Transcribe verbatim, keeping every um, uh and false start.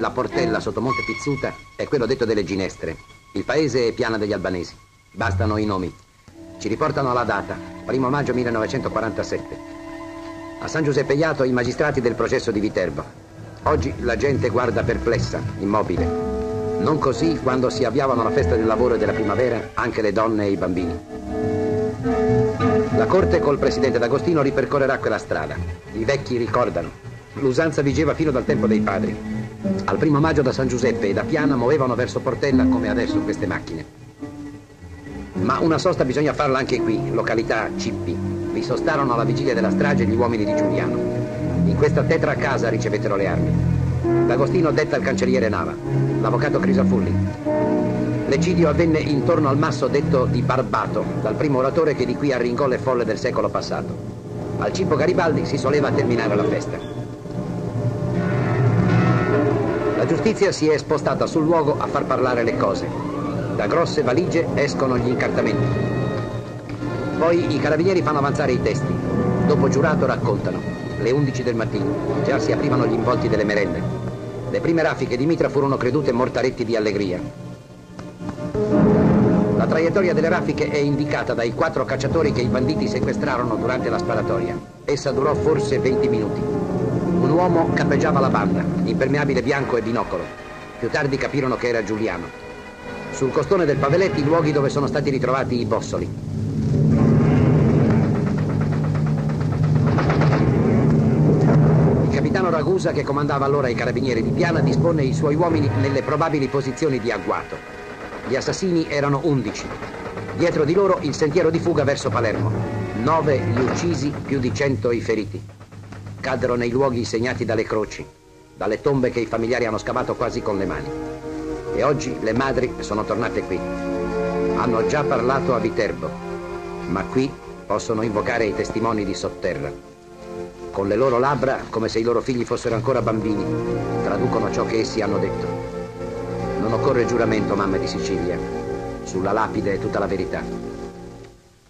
La Portella sotto Monte Pizzuta è quello detto delle Ginestre. Il paese è Piana degli Albanesi. Bastano i nomi. Ci riportano alla data, primo maggio millenovecentoquarantasette. A San Giuseppe Jato i magistrati del processo di Viterbo. Oggi la gente guarda perplessa, immobile. Non così quando si avviavano alla festa del lavoro e della primavera anche le donne e i bambini. La corte col presidente D'Agostino ripercorrerà quella strada. I vecchi ricordano. L'usanza vigeva fino dal tempo dei padri. Al primo maggio da San Giuseppe e da Piana muovevano verso Portella come adesso queste macchine. Ma una sosta bisogna farla anche qui, località Cippi. Vi sostarono alla vigilia della strage gli uomini di Giuliano. In questa tetra casa ricevettero le armi. D'Agostino detta il cancelliere Nava, l'avvocato Crisafulli. L'eccidio avvenne intorno al masso detto di Barbato, dal primo oratore che di qui arringò le folle del secolo passato. Al Cippo Garibaldi si soleva terminare la festa. La giustizia si è spostata sul luogo a far parlare le cose. Da grosse valigie escono gli incartamenti. Poi i carabinieri fanno avanzare i testi. Dopo giurato raccontano. Le undici del mattino. Già si aprivano gli involti delle merende. Le prime raffiche di mitra furono credute mortaretti di allegria. La traiettoria delle raffiche è indicata dai quattro cacciatori che i banditi sequestrarono durante la sparatoria. Essa durò forse venti minuti. Un uomo cappeggiava la banda, impermeabile bianco e binocolo. Più tardi capirono che era Giuliano. Sul costone del Paveletti i luoghi dove sono stati ritrovati i bossoli. Il capitano Ragusa, che comandava allora i carabinieri di Piana, dispone i suoi uomini nelle probabili posizioni di agguato. Gli assassini erano undici. Dietro di loro il sentiero di fuga verso Palermo. Nove gli uccisi, più di cento i feriti. Caddero nei luoghi segnati dalle croci, dalle tombe che i familiari hanno scavato quasi con le mani. E oggi le madri sono tornate qui. Hanno già parlato a Viterbo, ma qui possono invocare i testimoni di sotterra. Con le loro labbra, come se i loro figli fossero ancora bambini, traducono ciò che essi hanno detto. Non occorre giuramento, mamme di Sicilia. Sulla lapide è tutta la verità.